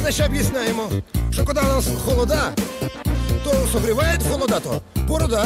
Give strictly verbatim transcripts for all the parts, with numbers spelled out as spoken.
значить об'ясняємо, що коли у нас холода, то согріває холода, то борода.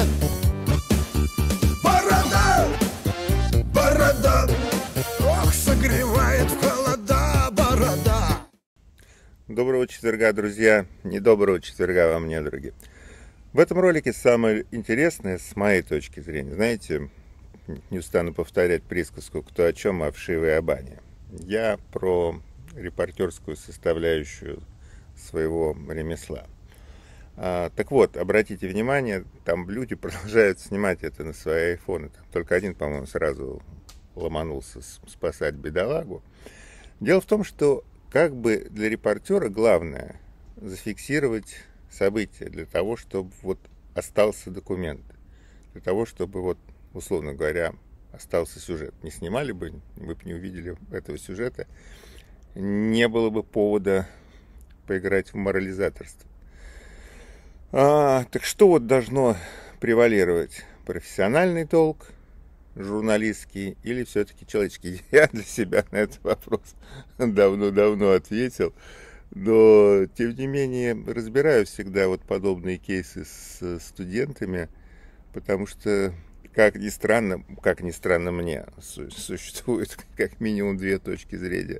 Борода! Борода! Ох, согревает холода, борода! Доброго четверга, друзья! Недоброго четверга вам, недороги! В этом ролике самое интересное, с моей точки зрения, знаете, не устану повторять присказку «кто о чем, а вшивой о бане». Я про репортерскую составляющую своего ремесла. А, так вот, обратите внимание, там люди продолжают снимать это на свои айфоны. Только один, по-моему, сразу ломанулся спасать бедолагу. Дело в том, что как бы для репортера главное зафиксировать события для того, чтобы вот остался документ, для того, чтобы вот, условно говоря, остался сюжет. Не снимали бы, вы бы не увидели этого сюжета, не было бы повода поиграть в морализаторство. А, так что вот должно превалировать? Профессиональный толк, журналистский или все-таки человеческий? Я для себя на этот вопрос давно-давно ответил. Но, тем не менее, разбираю всегда вот подобные кейсы с студентами, потому что, как ни странно, как ни странно мне, существует как минимум две точки зрения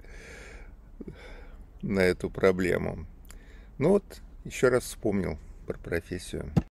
на эту проблему. Ну вот, еще раз вспомнил про профессию.